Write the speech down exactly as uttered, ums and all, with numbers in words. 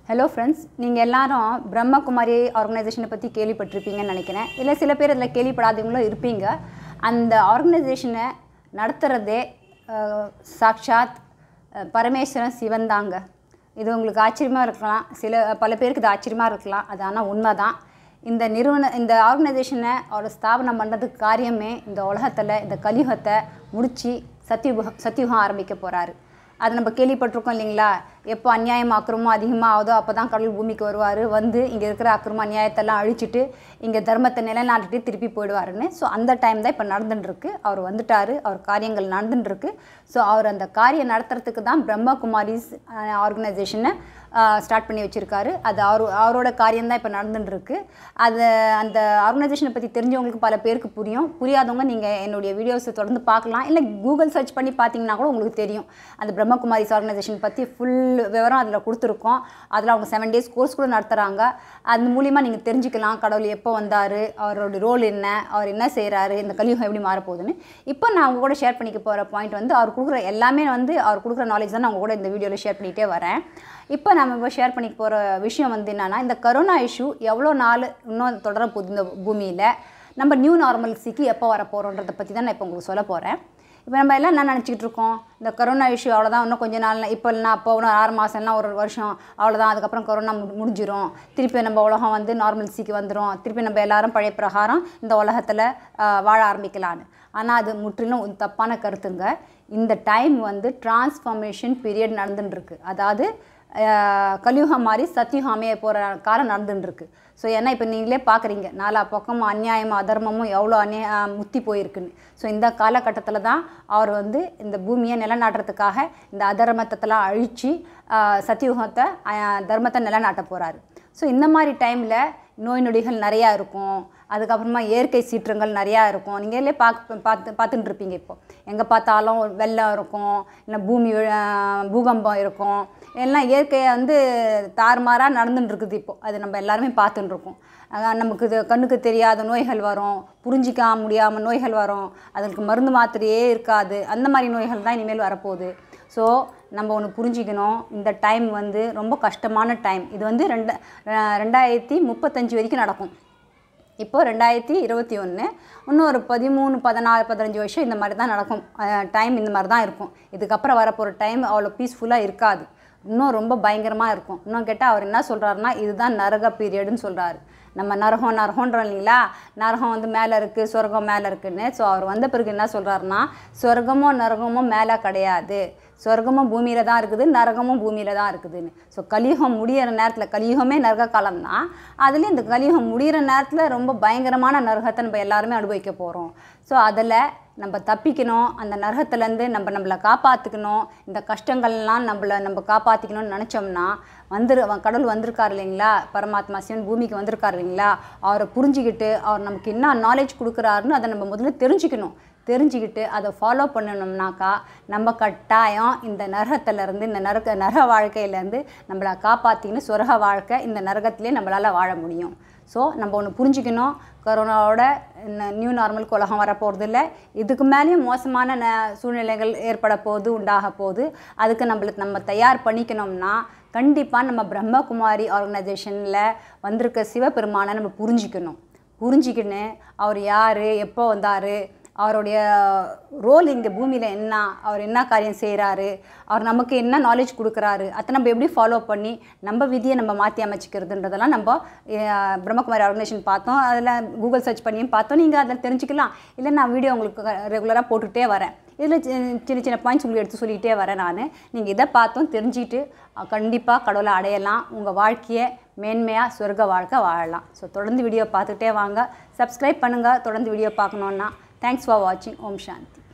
Hello friends, நீங்கள் எல்லாரும் பிரம்மகுமாரி ஆர்கனைசேஷனை பற்றி கேள்விப்பட்டிருப்பீங்கன்னு நினைக்கிறேன். இல்லை சில பேர் அதில் கேள்விப்படாதவங்களும் இருப்பீங்க. அந்த ஆர்கனைசேஷனை நடத்துகிறதே சாக்ஷாத் பரமேஸ்வரன் சிவன் தாங்க. இது உங்களுக்கு ஆச்சரியமாக இருக்கலாம், சில பல பேருக்கு இது ஆச்சரியமாக இருக்கலாம். அது ஆனால் உண்மை தான். இந்த நிறுவன இந்த ஆர்கனைசேஷனை அவர் ஸ்தாபனம் பண்ணுறதுக்கு காரியமே இந்த உலகத்தில் இந்த கலியுகத்தை முடித்து சத்தியுகம் சத்தியுகம் ஆரம்பிக்க போகிறாரு. அது நம்ம கேள்விப்பட்டிருக்கோம் இல்லைங்களா? எப்போ அநியாயம் அக்கிரமம் அதிகமாக ஆகுதோ அப்போ தான் கடவுள் பூமிக்கு வருவார், வந்து இங்கே இருக்கிற அக்கிரம அநியாயத்தெல்லாம் அழிச்சிட்டு இங்கே தர்மத்தை நிலைநாட்டிட்டு திருப்பி போயிடுவாருன்னு. ஸோ அந்த டைம் தான் இப்போ நடந்துட்டுருக்கு. அவர் வந்துட்டார், அவர் காரியங்கள் நடந்துட்டுருக்கு. ஸோ அவர் அந்த காரியம் நடத்துறதுக்கு தான் பிரம்மகுமாரிஸ் ஆர்கனைசேஷனை ஸ்டார்ட் பண்ணி வச்சுருக்காரு. அது அவர் அவரோட காரியம்தான் இப்போ நடந்துட்டுருக்கு. அது அந்த ஆர்கனைசேஷனை பற்றி தெரிஞ்சவங்களுக்கு பல பேருக்கு புரியும். புரியாதவங்க நீங்கள் என்னுடைய வீடியோஸை தொடர்ந்து பார்க்கலாம், இல்லை கூகுள் சர்ச் பண்ணி பார்த்தீங்கன்னா கூட உங்களுக்கு தெரியும். அந்த பிரம்மகுமாரிஸ் ஆர்கனைசேஷன் பற்றி ஃபுல் விவரம் அதில் கொடுத்துருக்கோம். அதில் அவங்க செவன் டேஸ் கோர்ஸ் கூட நடத்துகிறாங்க. அது மூலிமா நீங்கள் தெரிஞ்சுக்கலாம் கடவுள் எப்போ வந்தார், அவரோட ரோல் என்ன, அவர் என்ன செய்கிறாரு, இந்த கலியுகம் எப்படி மாறப்போகுதுன்னு. இப்போ நான் அவங்க கூட ஷேர் பண்ணிக்க போகிற பாயிண்ட் வந்து அவர் கொடுக்குற எல்லாமே வந்து அவர் கொடுக்குற நாலேஜ் தான் நான் அவங்க கூட இந்த வீடியோவில் ஷேர் பண்ணிகிட்டே வரேன். இப்போ நம்ம இப்போ ஷேர் பண்ணிக்க போகிற விஷயம் வந்து என்னென்னா, இந்த கரோனா இஷ்யூ எவ்வளோ நாள் இன்னும் தொடர போகுது இந்த பூமியில், நம்ம நியூ நார்மல்சிக்கு எப்போ வர போகிறோன்றதை பற்றி தான் நான் இப்போ உங்களுக்கு சொல்ல போகிறேன். இப்போ நம்ம எல்லாம் என்ன நினச்சிக்கிட்டு இருக்கோம், இந்த கரோனா இஷ்யூ அவ்வளோதான், இன்னும் கொஞ்சம் நாள், இப்போ இல்லைனா அப்போ இன்னும் ஆறு மாதம் இல்லைனா ஒரு வருஷம் அவ்வளோதான், அதுக்கப்புறம் கொரோனா முடிஞ்சிடும், திருப்பி நம்ம உலகம் வந்து நார்மல்சிக்கு வந்துடும், திருப்பி நம்ம எல்லோரும் பழைய பிரகாரம் இந்த உலகத்தில் வாழ ஆரம்பிக்கலான்னு. ஆனால் அது முற்றிலும் தப்பான கருத்துங்க. இந்த டைம் வந்து டிரான்ஸ்ஃபார்மேஷன் பீரியட் நடந்துட்டுருக்கு. அதாவது கலியுகம் மாதிரி சத்தியுகம் அமைய போகிற காலம் நடந்துட்டுருக்கு. ஸோ ஏன்னா இப்போ நீங்களே பார்க்குறீங்க, நாலா பக்கமும் அநியாயமும் அதர்மமும் எவ்வளோ அநியா முத்தி போயிருக்குன்னு. ஸோ இந்த காலகட்டத்தில் தான் அவர் வந்து இந்த பூமியை நிலநாட்டுறதுக்காக இந்த அதர்மத்தெல்லாம் அழித்து சத்தியுகத்தை தர்மத்தை நிலநாட்ட போகிறாரு. ஸோ இந்த மாதிரி டைமில் நோய் நொடிகள் நிறையா இருக்கும், அதுக்கப்புறமா இயற்கை சீற்றங்கள் நிறையா இருக்கும். நீங்களே பார்க்க பார்த்து பார்த்துட்டு இருப்பீங்க. இப்போது எங்கே பார்த்தாலும் வெள்ளம் இருக்கும், இல்லை பூமி பூகம்பம் இருக்கும், எல்லாம் இயற்கையை வந்து தாறுமாறாக நடந்துட்டுருக்குது. இப்போது அது நம்ம எல்லாருமே பார்த்துட்டுருக்கோம். நமக்கு இது கண்ணுக்கு தெரியாத நோய்கள் வரும், புரிஞ்சிக்க முடியாமல் நோய்கள் வரும், அதுக்கு மருந்து மாத்திரையே இருக்காது. அந்த மாதிரி நோய்கள் தான் இனிமேல் வரப்போகுது. ஸோ நம்ம ஒன்று புரிஞ்சிக்கணும், இந்த டைம் வந்து ரொம்ப கஷ்டமான டைம். இது வந்து ரெண்டு ரெண்டாயிரத்தி முப்பத்தஞ்சு வரைக்கும் நடக்கும். இப்போது ரெண்டாயிரத்தி இருபத்தி ஒன்று, இன்னும் ஒரு பதிமூணு பதினாறு பதினஞ்சு வருஷம் இந்த மாதிரி தான் நடக்கும். டைம் இந்த மாதிரி தான் இருக்கும். இதுக்கப்புறம் வரப்போகிற டைம் அவ்வளோ பீஸ்ஃபுல்லாக இருக்காது, இன்னும் ரொம்ப பயங்கரமாக இருக்கும். இன்னும் கேட்டால் அவர் என்ன சொல்கிறாருன்னா, இதுதான் நரக பீரியடுன்னு சொல்கிறாரு. நம்ம நரகம் நரகன்றோம் இல்லைங்களா, நரகம் வந்து மேலே இருக்குது, சொர்க்கம் மேலே இருக்குதுன்னு. ஸோ அவர் வந்த பிறகு என்ன சொல்கிறாருன்னா, சொர்க்கமோ நரகமோ மேலே கிடையாது, சொர்க்கமும் பூமியில் தான் இருக்குது, நரகமும் பூமியில் தான் இருக்குதுன்னு. ஸோ கலியுகம் முடிகிற நேரத்தில், கலியுகமே நரக காலம்தான், அதுலேயும் இந்த கலியுகம் முடிகிற நேரத்தில் ரொம்ப பயங்கரமான நரகத்தை நம்ம எல்லாருமே அனுபவிக்க போகிறோம். ஸோ அதில் நம்ம தப்பிக்கணும், அந்த நரகத்துலேருந்து நம்ம நம்மளை காப்பாற்றிக்கணும், இந்த கஷ்டங்கள்லாம் நம்மளை நம்ம காப்பாற்றிக்கணும்னு நினச்சோம்னா, வந்துரு கடவுள் வந்திருக்கார் இல்லைங்களா, பரமாத்மா சிவன் பூமிக்கு வந்திருக்கார் இல்லைங்களா, அவரை புரிஞ்சிக்கிட்டு அவர் நமக்கு என்ன நாலேஜ் கொடுக்குறாருன்னு அதை நம்ம முதல்ல தெரிஞ்சுக்கணும். தெரிஞ்சுக்கிட்டு அதை ஃபாலோ பண்ணணும்னாக்கா நம்ம கட்டாயம் இந்த நரகத்திலேருந்து, இந்த நரக நரக வாழ்க்கையிலேருந்து நம்மளை காப்பாற்றிக்கின்னு சொர்க்க வாழ்க்கை இந்த நரகத்திலே நம்மளால் வாழ முடியும். ஸோ நம்ம ஒன்று புரிஞ்சுக்கணும், கொரோனாவோட நியூ நார்மலுக்கு உலகம் வரப்போகிறது இல்லை, இதுக்கு மேலேயும் மோசமான ந சூழ்நிலைகள் ஏற்பட போகுது, உண்டாக போகுது. அதுக்கு நம்மளுக்கு நம்ம தயார் பண்ணிக்கணும்னா கண்டிப்பாக நம்ம பிரம்மகுமாரி ஆர்கனைசேஷனில் வந்திருக்க சிவபெருமானை நம்ம புரிஞ்சிக்கணும். புரிஞ்சிக்கின்னு அவர் யார், எப்போ வந்தார், அவருடைய ரோல் இங்கே பூமியில் என்ன, அவர் என்ன காரியம் செய்கிறாரு, அவர் நமக்கு என்ன நாலேஜ் கொடுக்குறாரு, அதை நம்ம எப்படி ஃபாலோ பண்ணி நம்ம விதியை நம்ம மாற்றி அமைச்சிக்கிறதுன்றதெல்லாம் நம்ம பிரம்மகுமாரி ஆர்கனைசேஷன் பார்த்தோம். அதில் கூகுள் சர்ச் பண்ணியும் பார்த்தோம், நீங்கள் அதில் தெரிஞ்சுக்கலாம். இல்லை நான் வீடியோ உங்களுக்கு ரெகுலராக போட்டுகிட்டே வரேன், இதில் சின்ன சின்ன பாயிண்ட்ஸ் உங்களுக்கு எடுத்து சொல்லிகிட்டே வரேன் நான். நீங்கள் இதை பார்த்தோம் தெரிஞ்சுக்கிட்டு கண்டிப்பாக கடவுளை அடையலாம், உங்கள் வாழ்க்கையை மேன்மையாக சொர்க்க வாழ்க்கை வாழலாம். ஸோ தொடர்ந்து வீடியோ பார்த்துக்கிட்டே வாங்க, சப்ஸ்கிரைப் பண்ணுங்கள் தொடர்ந்து வீடியோ பார்க்கணுன்னா. Thanks for watching. Om Shanti.